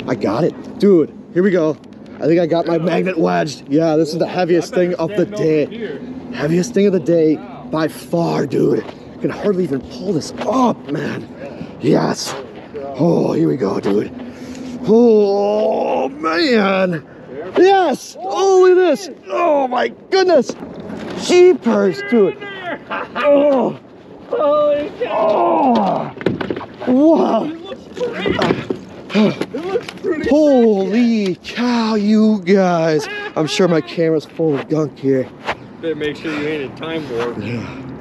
I got it. Dude, here we go. I think I got my magnet wedged. Yeah, this is the heaviest thing of the day. Heaviest thing of the day by far, dude. I can hardly even pull this up, man. Yes. Oh, here we go, dude. Oh, man. Yes. Oh, look at this. Oh, my goodness. Jeepers, dude. Oh. Holy cow. Oh. Wow. It looks pretty. Holy cow, you guys. I'm sure my camera's full of gunk here. Better make sure you ain't a time warp. Yeah.